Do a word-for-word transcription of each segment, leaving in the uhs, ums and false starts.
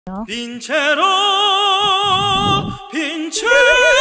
빈 채로 빈 채로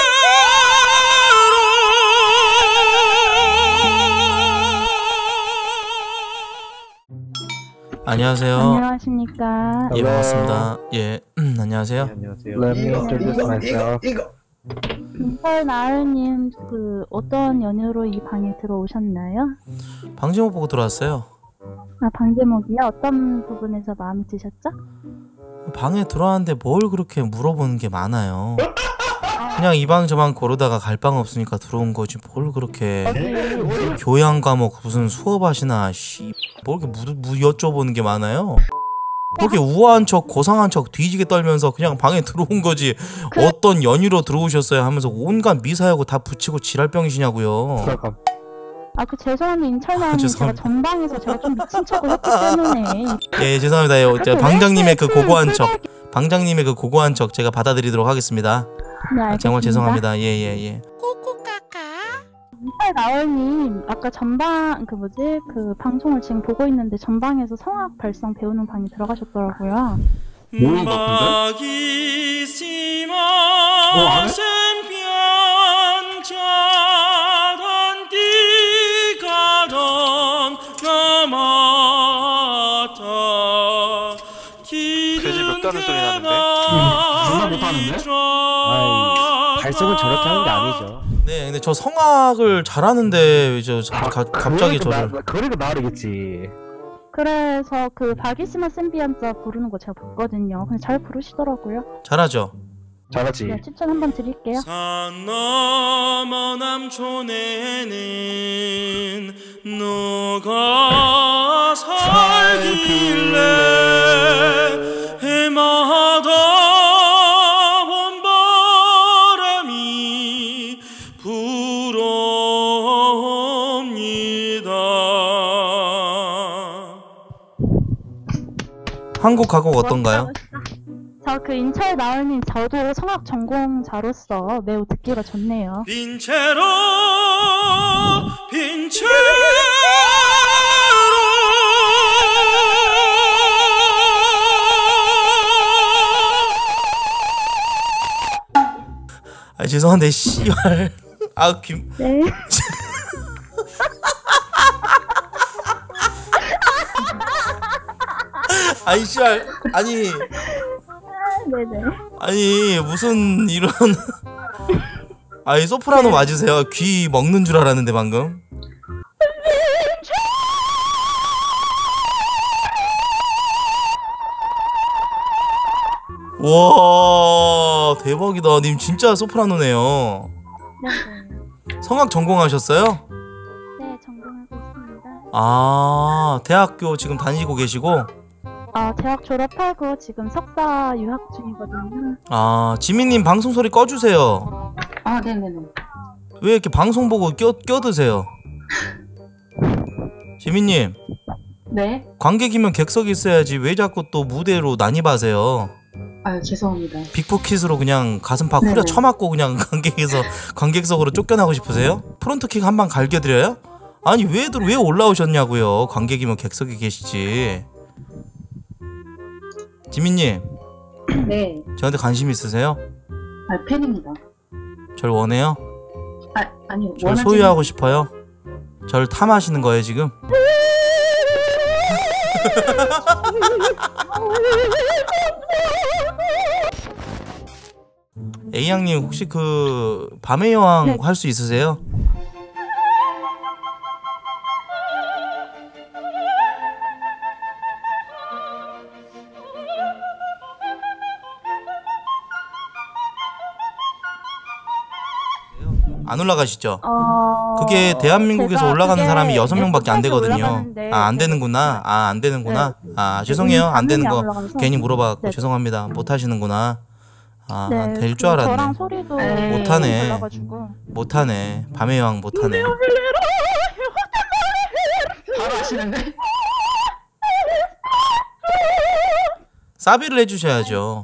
안녕하세요. 안녕하십니까. 예, 반갑습니다. 예, 음, 안녕하세요. 네, 안녕하세요. Let me introduce myself. 빈털 나을님, 그 어떤 연유로 이 방에 들어오셨나요? 방제목 보고 들어왔어요. 아, 방제목이요? 어떤 부분에서 마음에 드셨죠? 방에 들어왔는데 뭘 그렇게 물어보는 게 많아요. 그냥 이 방 저 방 고르다가 갈 방 없으니까 들어온 거지 뭘 그렇게 교양 과목 무슨 수업하시나 씨 뭘 이렇게 무, 무 여쭤보는 게 많아요. 그렇게 우아한 척 고상한 척 뒤지게 떨면서 그냥 방에 들어온 거지 그... 어떤 연유로 들어오셨어요 하면서 온갖 미사여고 다 붙이고 지랄병이시냐고요. 아, 그 죄송한데 인철나님 제가 전방에서 제가 좀 미친 척을 했기 때문에. 예, 죄송합니다. 예, 제가 방장님의 그 고고한 척 방장님의 그 고고한 척 제가 받아들이도록 하겠습니다. 네, 알겠습니다. 정말 죄송합니다. 예, 예, 예. 인철 나을님, 아까 전방 그 뭐지 그 방송을 지금 보고 있는데 전방에서 성악 발성 배우는 방에 들어가셨더라고요. 뭐야, 같은데? 뭐 안 해? 돼지 멱다는 소리 나는데? 존나 못하는데? 아이, 발성은 저렇게 하는 게 아니죠. 네, 근데 저 성악을 잘하는데 이제 가, 가, 갑자기 저를 그러니까 나르겠지. 그래서 그 바기스마 샌비안자 부르는 거 제가 봤거든요. 근데 잘 부르시더라고요. 잘하죠? 잘하지. 네, 추천 한번 드릴게요. 산 너머 남촌에는 누가 살길래 해마다 봄바람이 불어옵니다. 한국 가곡 어떤가요? 저 그 인철 나을님, 저도 성악 전공자로서 매우 듣기가 좋네요. 빈 채로 빈 채로 아 죄송한데 씨발 아 김 네. 아이 씨발 아니 네네. 아니 무슨 이런 아이 소프라노 맞으세요? 귀 먹는 줄 알았는데 방금. 와 대박이다. 님 진짜 소프라노네요. 네, 성악 전공하셨어요? 네, 전공하고 있습니다. 아 대학교 지금 다니고 계시고? 아, 대학 졸업하고 지금 석사 유학 중이거든요. 아 지민님 방송 소리 꺼주세요. 아, 네네네. 왜 이렇게 방송 보고 껴, 껴드세요? 지민님 네? 관객이면 객석이 있어야지 왜 자꾸 또 무대로 난입하세요? 아유, 죄송합니다. 빅포킷으로 그냥 가슴팍 네네. 후려 쳐맞고 그냥 관객에서 관객석으로 쫓겨나고 싶으세요? 프론트킥 한 방 갈겨드려요? 아니 왜, 왜 올라오셨냐고요. 관객이면 객석에 계시지. 지민님 네. 저한테 관심 있으세요? 아, 팬입니다. 절 원해요? 아, 아니요. 절 원하지는- 소유하고 싶어요? 절 탐하시는 거예요 지금? A양님 혹시 그 밤의 여왕 네. 할 수 있으세요? 안 올라가시죠? 어... 그게 대한민국에서 제가 올라가는 그게 사람이 여섯 명밖에 안 되거든요. 올라가는데 아, 안 되는구나. 아, 안 되는구나. 네. 아, 죄송해요. 안 되는 거 올라가서. 괜히 물어봐갖고 네. 죄송합니다. 못 하시는구나. 아, 네, 될 줄 그 알았네. 저랑 소리도 못하네. 달라가지고. 못하네. 밤의 여왕 못하네. 바로 하시는데? 사비를 해주셔야죠.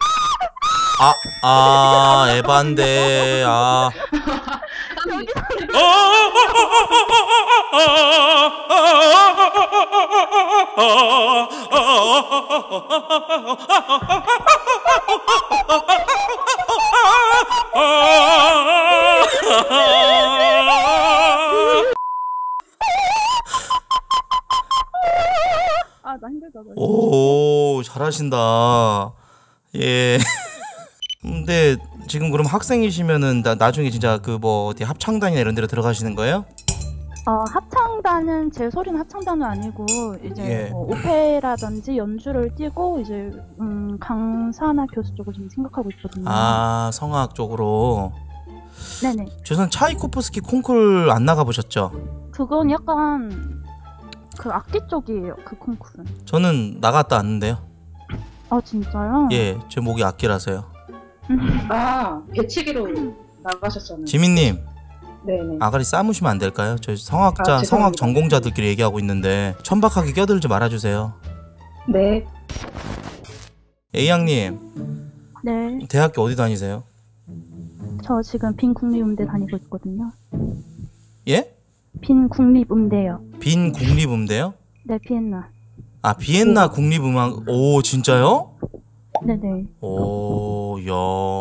아, 아, 에반데, 아. 여기서 아, 나 힘들다. 나. 오, 잘하신다. 예. 근데 지금 그럼 학생이시면은 나, 나중에 진짜 그 뭐 어디 합창단이나 이런 데로 들어가시는 거예요? 어, 합창단은 제 소리는 합창단은 아니고 이제 예. 뭐 오페라든지 연주를 띄고 이제 음, 강사나 교수 쪽을 좀 생각하고 있거든요. 아, 성악 쪽으로. 네네. 죄송 차이코프스키 콩쿨 안 나가 보셨죠? 그건 약간 그 악기 쪽이에요. 그 콩쿠르는. 저는 나갔다 왔는데요. 아 진짜요? 예, 제 목이 악기라서요. 아, 배치기로 나가셨잖아요. 지민님, 네네. 아가리 싸무시면 안 될까요? 저 성악자, 아, 성악 죄송합니다. 전공자들끼리 얘기하고 있는데 천박하게 껴들지 말아주세요. 네. A양님, 네. 대학교 어디 다니세요? 저 지금 빈 국립음대 다니고 있거든요. 예? 빈 국립음대요. 빈 국립음대요? 네, 비엔나. 아, 비엔나 국립음악. 오, 진짜요? 네네. 오, 야,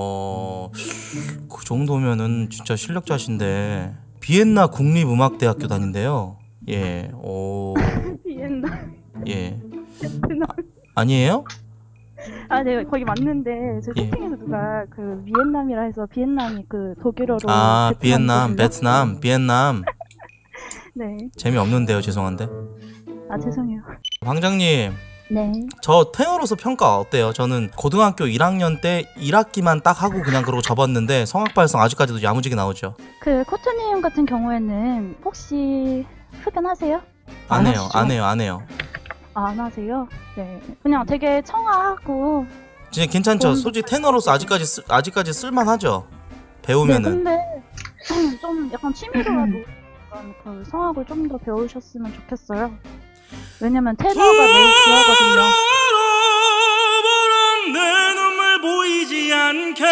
그 정도면은 진짜 실력자신데. 비엔나 국립음악대학교 다닌대요. 예, 오, 비엔나. 예. 아, 아니에요? 아, 네, 거기 맞는데 제 예. 쇼핑에서 누가 그 비엔남이라 해서 비엔남이 그 독일어로 아, 비엔남, 베트남이거든요. 베트남, 비엔남. 네. 재미없는데요, 죄송한데. 아, 죄송해요. 방장님, 네. 저 테너로서 평가 어때요? 저는 고등학교 일 학년 때 일 학기만 딱 하고 그냥 그러고 접었는데 성악발성 아직까지도 야무지게 나오죠? 그 코트님 같은 경우에는 혹시 흡연하세요? 안 안 해요, 하시죠? 안 해요, 안 해요. 아, 안 하세요? 네. 그냥 되게 청아하고. 진짜 괜찮죠? 음. 솔직히 테너로서 아직까지 쓸, 아직까지 쓸만하죠? 네, 배우면은. 근데 좀 약간 취미로라도 약간 그 성악을 좀 더 배우셨으면 좋겠어요. 왜냐면 테너가 매우 귀하거든요. 바라보는 내 눈물 보이지 않게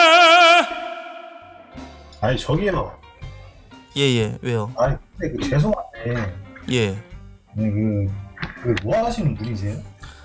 아니 저기요. 예예, 왜요? 아니 근데 그 죄송한데 예. 그, 그, 뭐 하시는 분이세요?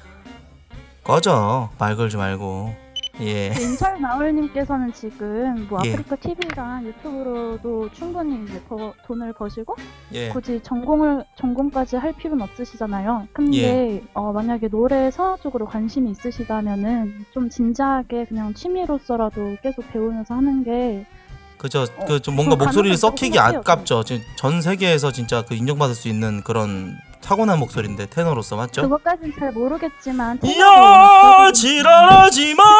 꺼져. 말 걸지 말고. 예. 인철 나올님께서는 지금 뭐 예. 아프리카 티비랑 유튜브로도 충분히 이제 버, 돈을 버시고 예. 굳이 전공을 전공까지 할 필요는 없으시잖아요. 근데 예. 어, 만약에 노래 성악 쪽으로 관심이 있으시다면은 좀 진지하게 그냥 취미로서라도 계속 배우면서 하는 게 그죠. 어, 그 좀 뭔가 그거 목소리를 가능하다고 썩히기 생각해요, 아깝죠. 지금 전 세계에서 진짜 그 인정받을 수 있는 그런 타고난 목소리인데 테너로서 맞죠? 그것까진 잘 모르겠지만 야 지랄하지 마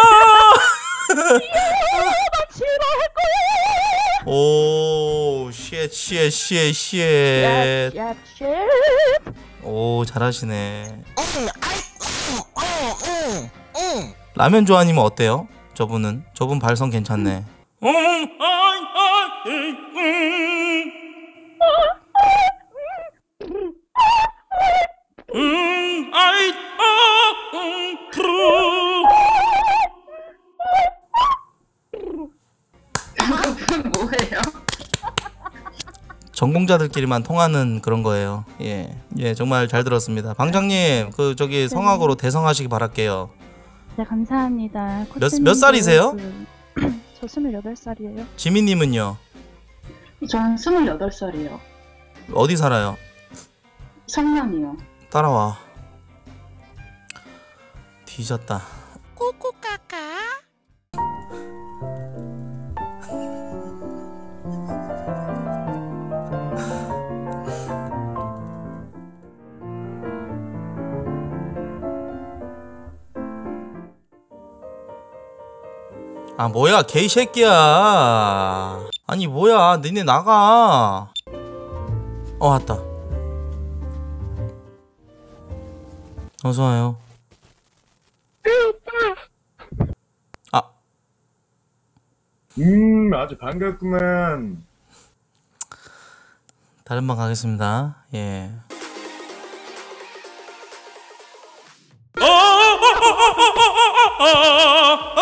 오, 쉣, 쉣, 쉣, 쉣. 야, 오, 잘하시네. 라면 좋아하님은 어때요? 저분은? 저분 발성 괜찮네. 음, 아이, 아이, 음. 음, 아이, 아, 음, 프루. 그건 뭐예요? 전공자들끼리만 통하는 그런 거예요. 예, 예, 정말 잘 들었습니다. 방장님, 그 저기 성악으로 대성하시기 바랄게요. 네, 감사합니다. 몇- 몇 살이세요? 그, 저 스물여덟 살이에요. 지민님은요? 전 스물여덟 살이에요. 어디 살아요? 성남이요. 따라와. 뒤졌다. 아 뭐야 개새끼야. 아니 뭐야 니네 나가. 어 왔다. 어서와요. 아 음 아주 반갑구만. 다른 방 가겠습니다. 예.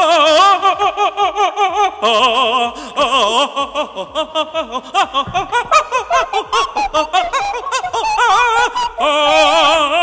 아 아